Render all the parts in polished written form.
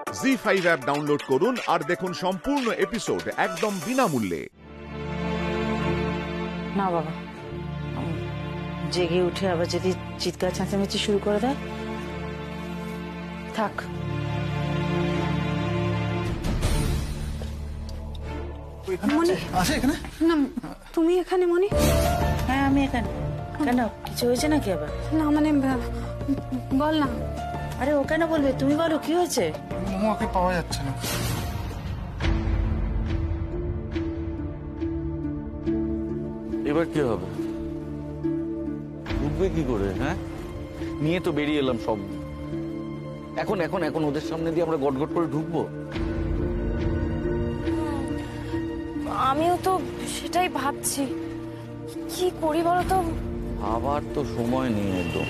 ZEE5 app download করুন আর দেখুন সম্পূর্ণ এপিসোড একদম বিনামূল্যে। না বাবা, জেগে উঠে আবার যদি চিৎকার চেঁচামেচি শুরু করে দেয়, থাক। মনি আছে এখানে? না তুমি এখানে মনি? হ্যাঁ আমি এখানে। কেন, কিছু হয়েছে নাকি আবার? না মানে বল না। আরে ও কেন বলবে, তুমি বলো কি হয়েছে? মোমোকে পাওয়া যাচ্ছে না। এবার কি হবে? ঢুকবে কি করে? হ্যাঁ, নিয়ে তো বেরিয়ে এলাম সব। এখন এখন এখন ওদের সামনে দিয়ে আমরা গটগট করে ঢুকবো? আমিও তো সেটাই ভাবছি, কি করি বলো তো। আবার তো সময় নেই একদম।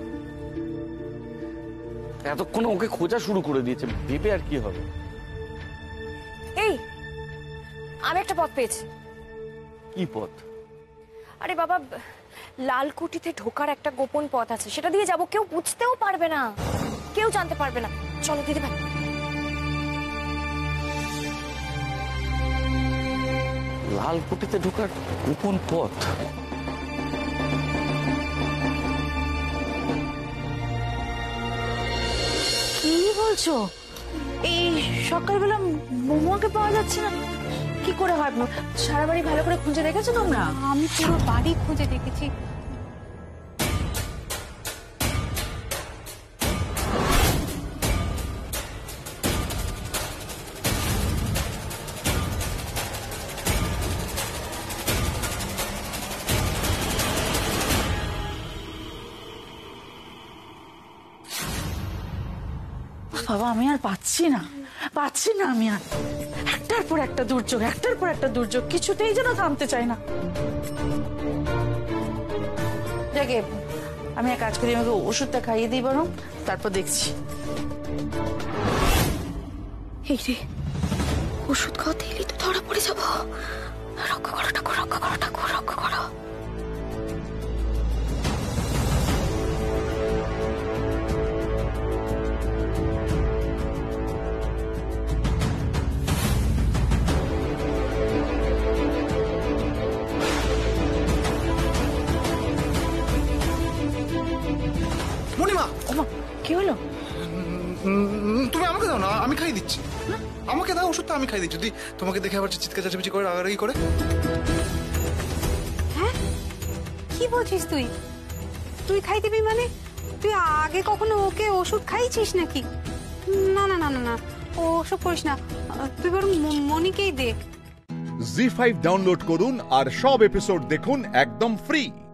এতক্ষণ ওকে খোঁজা শুরু করে দিয়েছে, ভেবে আর কি হবে? এই, আমি একটা পথ পেয়েছি। কি পথ? আরে বাবা, লালকুঠিতে ঢোকার একটা গোপন পথ আছে, সেটা দিয়ে যাব, কেউ বুঝতেও পারবে না, কেউ জানতে পারবে না। চলো দিদি ভাই। লালকুঠিতে ঢোকার গোপন পথ? কি বলছো? এই সকালবেলা মোমোকে পাওয়া যাচ্ছে না? কি করে হয়? সারা বাড়ি ভালো করে খুঁজে দেখেছো তোমরা? আমি পুরো বাড়ি খুঁজে দেখেছি। বাবা আমি আর পাচ্ছি না আমি আর। একটার পর একটা দুর্যোগ, একটার পর একটা দুর্যোগ, কিছুতেই যেন থামতে চাই না। দেখে আমি এক কাজ করি, আমাকে ওষুধটা খাইয়ে দিই বরং, তারপর দেখছি। এই রে, ওষুধ খাওয়াতে এলি তো ধরা পড়ে যাবো। রক্ষা করো ঠাকুর, রক্ষা করো ঠাকুর, রক্ষা করো। মণিমা, কি হলো? তুমি আমাকে দাও না, আমি খাই দিচ্ছি। আমাকে দাও ওষুধটা, আমি খাই দিচ্ছি। যদি তোমাকে দেখে আবার চিৎকার চেঁচামেচি করে, রাগারাগি করে। হ্যাঁ, কি বলছিস তুই? তুই খাই দিবি মানে? তুই আগে কখনো ওকে ওষুধ খাইছিস নাকি? না না না না না, ও ওসব করিস না। তুই বরং মনিকেই দেখ। জি5 ডাউনলোড করুন আর সব এপিসোড দেখুন একদম ফ্রি।